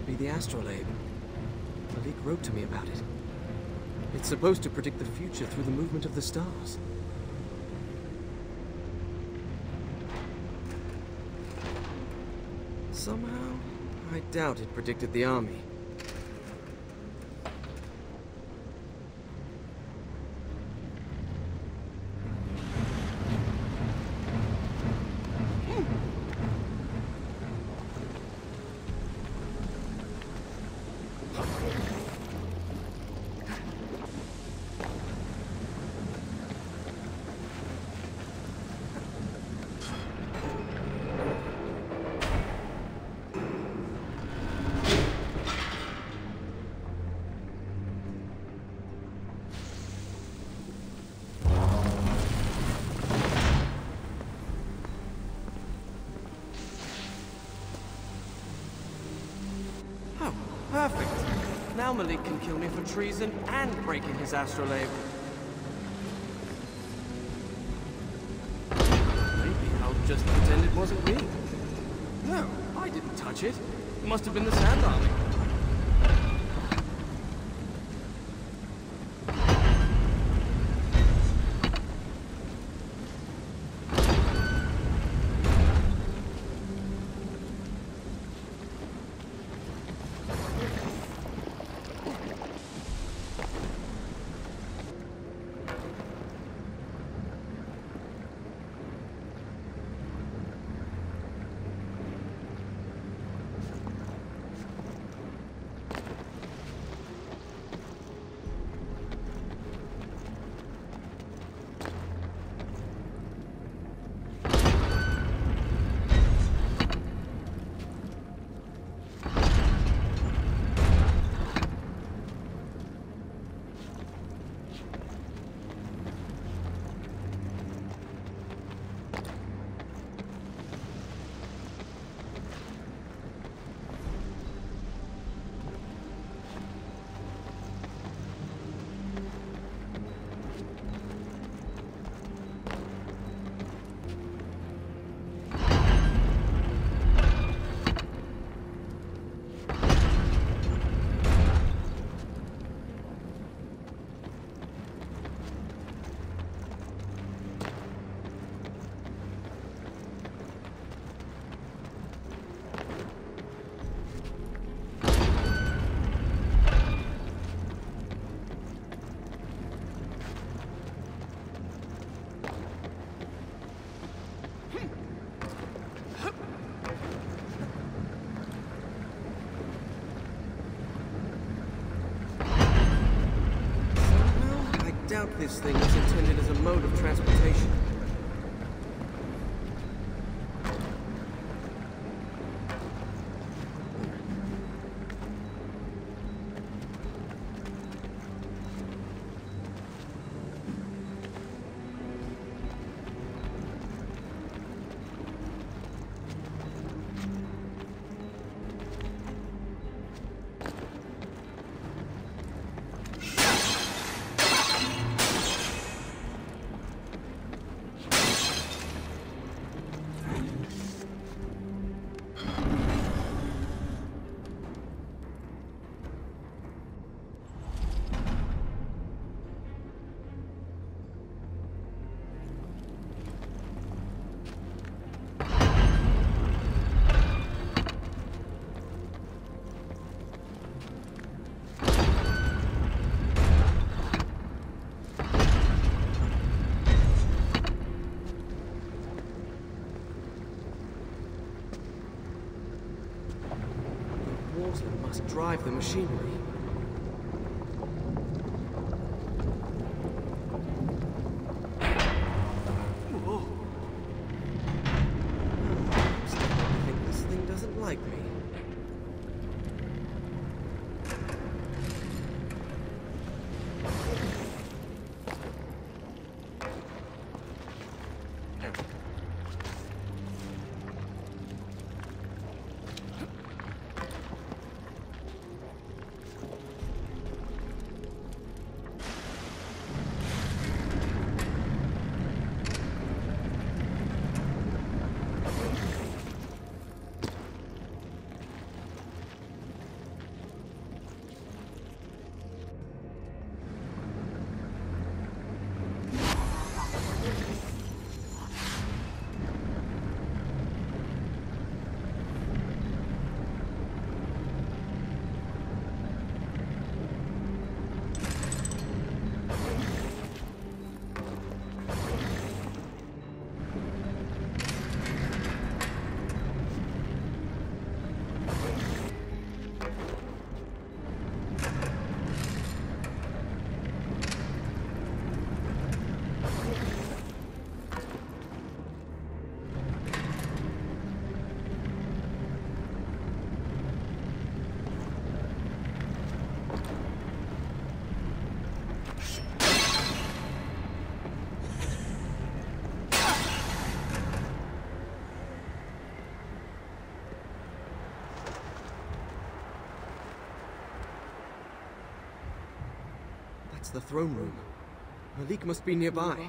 could be the astrolabe. Malik wrote to me about it. It's supposed to predict the future through the movement of the stars. Somehow, I doubt it predicted the army. Perfect. Now Malik can kill me for treason and breaking his astrolabe. Maybe I'll just pretend it wasn't me. No, I didn't touch it. It must have been the Sand Army. I doubt this thing was intended as a mode of transportation. Must drive the machinery. Whoa. I think this thing doesn't like me. the throne room. Malik must be nearby.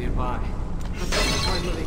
nearby. I've got to find Malik.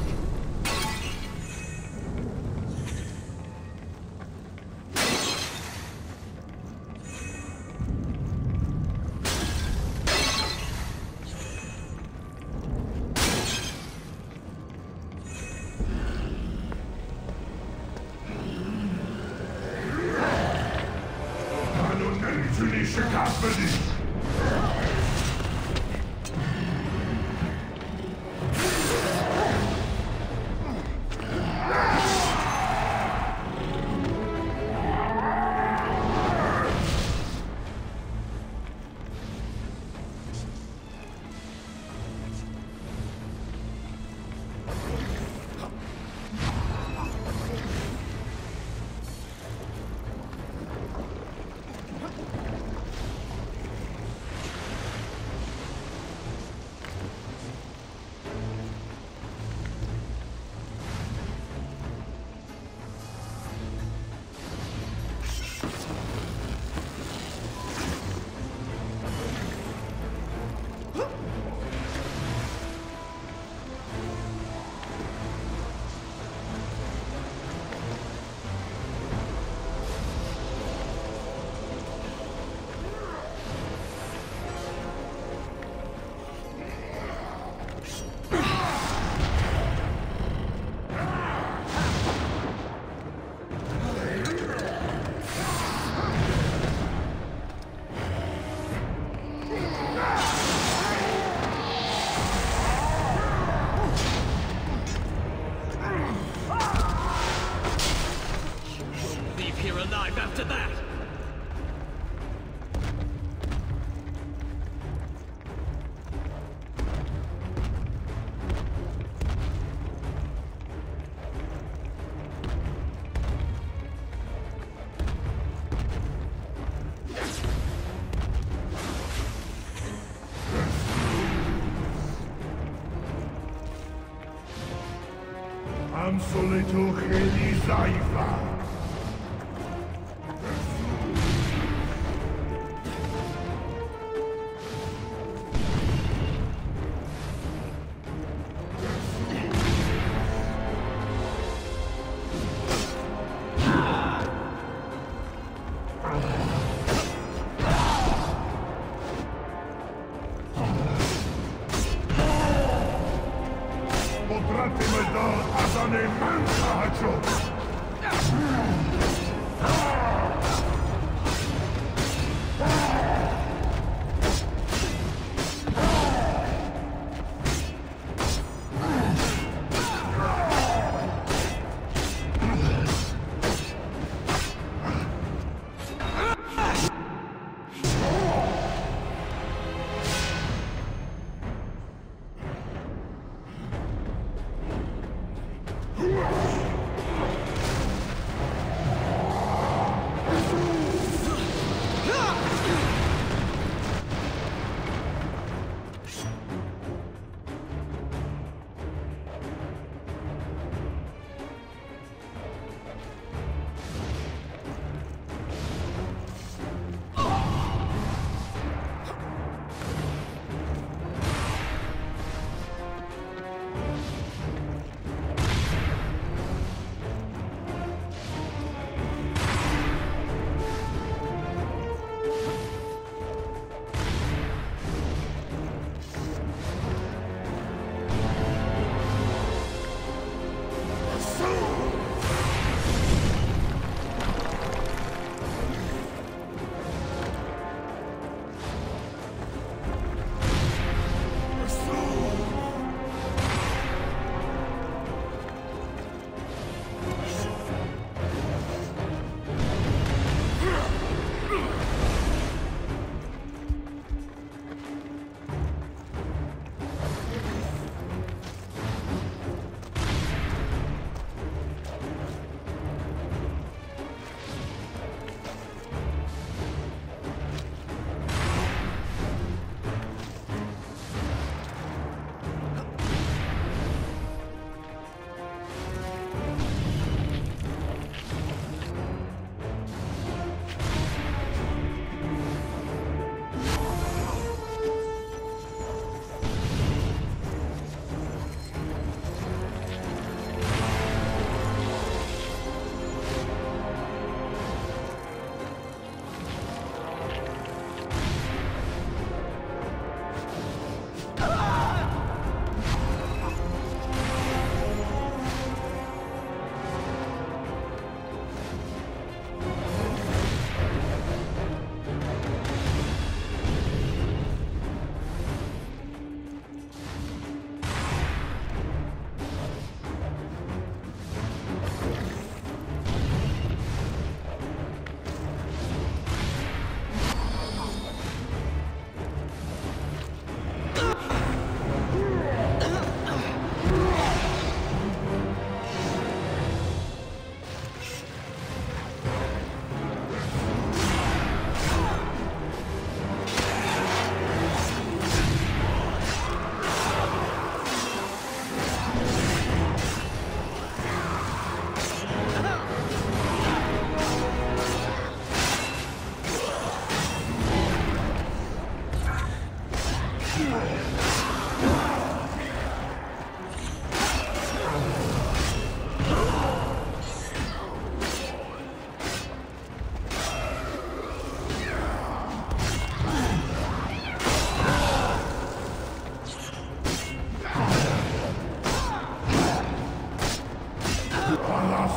Am soletul Heli Zaifa.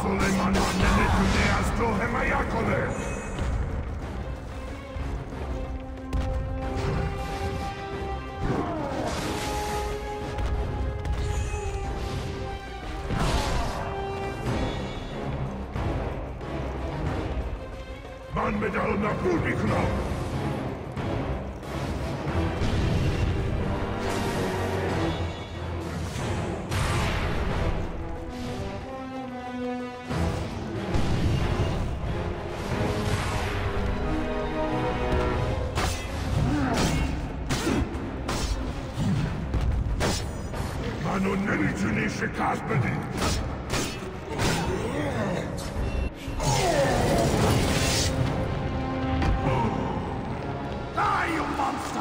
Soleimana Nenetuneas Tohemayakole! Man medal na Budikno! Manu Nelituni Shikaspedi! Die, you monster!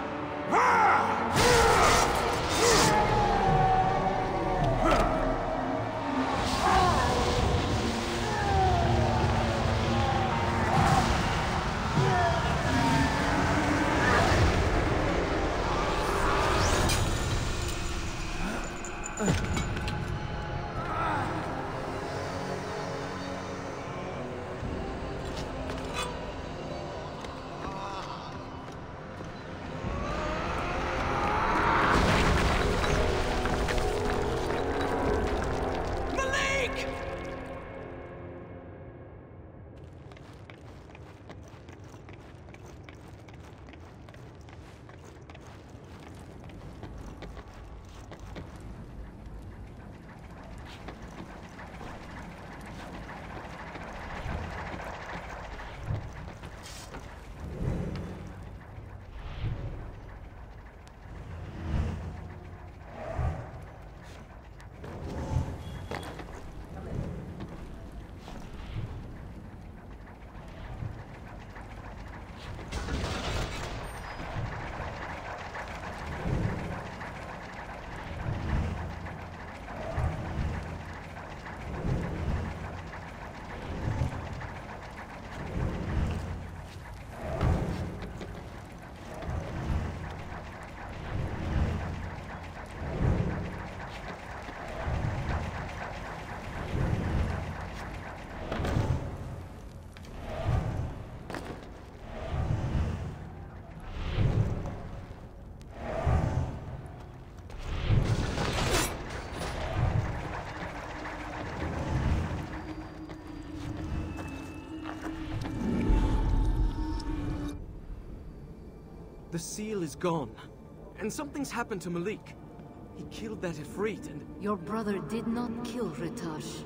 The seal is gone. And something's happened to Malik. He killed that Ifrit and... Your brother did not kill Ratash.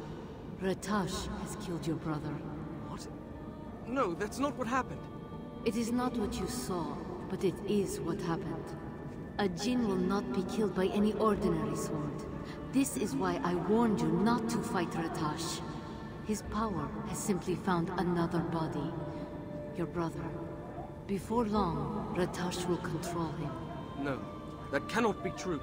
Ratash has killed your brother. What? No, that's not what happened. It is not what you saw, but it is what happened. A Jinn will not be killed by any ordinary sword. This is why I warned you not to fight Ratash. His power has simply found another body. Your brother. Before long, Ratash will control him. No, that cannot be true.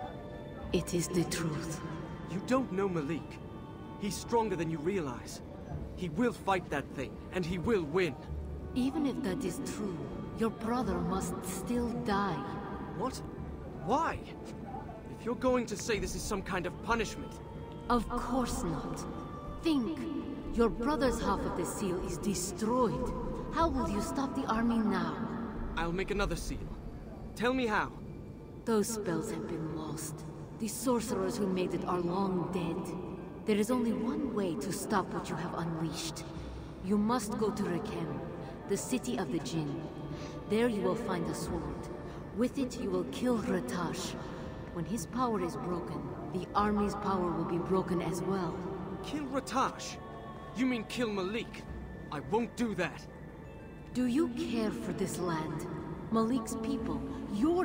It is the truth. You don't know Malik. He's stronger than you realize. He will fight that thing, and he will win. Even if that is true, your brother must still die. What? Why? If you're going to say this is some kind of punishment... Of course not. Think. Your brother's half of the seal is destroyed. How will you stop the army now? I'll make another seal. Tell me how. Those spells have been lost. The sorcerers who made it are long dead. There is only one way to stop what you have unleashed. You must go to Rekem, the city of the Jinn. There you will find a sword. With it you will kill Ratash. When his power is broken, the army's power will be broken as well. Kill Ratash? You mean kill Malik? I won't do that. Do you care for this land? Malik's people, your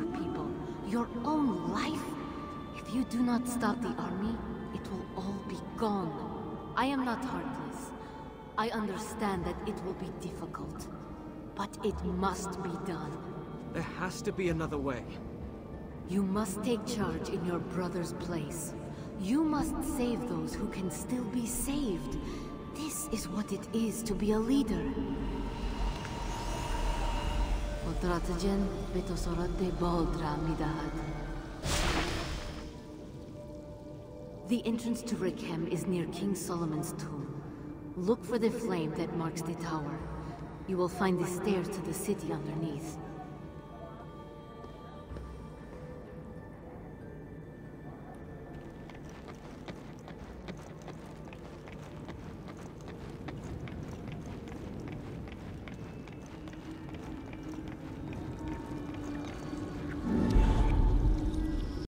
own life? If you do not stop the army, it will all be gone. I am not heartless. I understand that it will be difficult. But it must be done. There has to be another way. You must take charge in your brother's place. You must save those who can still be saved. This is what it is to be a leader. The entrance to Rekem is near King Solomon's tomb. Look for the flame that marks the tower. You will find the stairs to the city underneath.